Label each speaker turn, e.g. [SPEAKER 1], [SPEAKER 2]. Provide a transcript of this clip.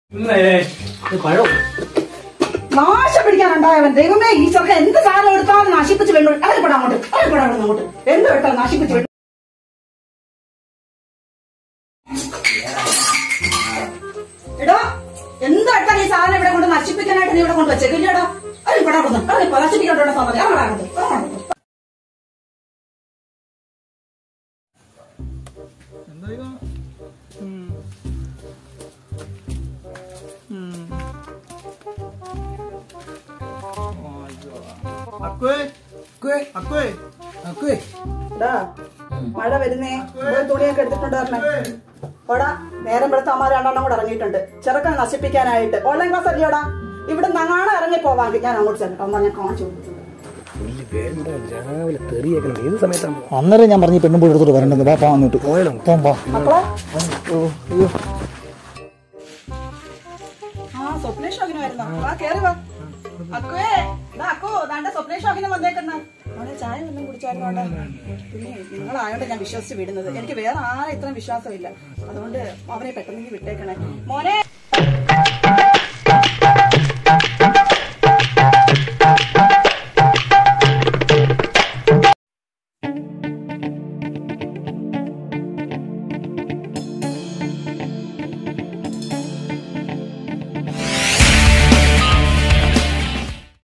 [SPEAKER 1] നാശം പിടിക്കാനുണ്ടായവൻ ദൈവമേ ഈ ചെറുക്കൻ എന്ത് സാധനം എടുത്താലും നശിപ്പിച്ച് വേണ്ടു. അറിയപ്പെടാം അങ്ങോട്ട് എന്ത് കേട്ടോ നശിപ്പിച്ച് വേണ്ടു. എടോ എന്താ ഈ സാധനം ഇവിടെ കൊണ്ട് നശിപ്പിക്കാനായിട്ട് നീ ഇവിടെ കൊണ്ട് വെച്ചേക്കില്ലടോ. അറിയപ്പെടാറുന്നു നശിപ്പിക്കാനുള്ള സമ്മതി അങ്ങോട്ടാകുന്നത്. മഴ വരുന്നേ തുണിയൊക്കെ എടുത്തിട്ടുണ്ടായിരുന്നേ. ഓടാ നേരം വെളുത്ത അമ്മ രണ്ടെണ്ണം കൂടെ ഇറങ്ങിയിട്ടുണ്ട് ചെറുക്കനെ നശിപ്പിക്കാനായിട്ട്. Online class അല്ലയോടാ. ഇവിടെ നങ്ങാണ് ഇറങ്ങി പോവാമെങ്കിൽ ഞാൻ അങ്ങോട്ട് ചെന്നിട്ട് അമ്മ ഞാൻ കാണിച്ചു കൊടുത്തിട്ടുണ്ട്.
[SPEAKER 2] അന്നേരം ഞാൻ പറഞ്ഞു പെണ്ണുമ്പോൾ എടുത്തോട്ട് വരണ്ടെന്ന്. വാ വന്നിട്ട് പോയാലോ
[SPEAKER 1] മക്കളെ സ്വപ്നേഷ് അഭിനയായിരുന്നോ? വാ കേറി വാ. അക്കോ ദാണ്ട സ്വപ്നേഷ് അഭിനയം വന്നേക്കണ. അവനെ ചായ ഒന്നും കുടിച്ചായിരുന്നോട്ടെ. പിന്നെ നിങ്ങളായോണ്ട് ഞാൻ വിശ്വസിച്ച് വിടുന്നത്. എനിക്ക് വേറെ ആരെ ഇത്രയും വിശ്വാസമില്ല. അതുകൊണ്ട് അവനെ പെട്ടെന്ന് വിട്ടേക്കണേ മോനെ.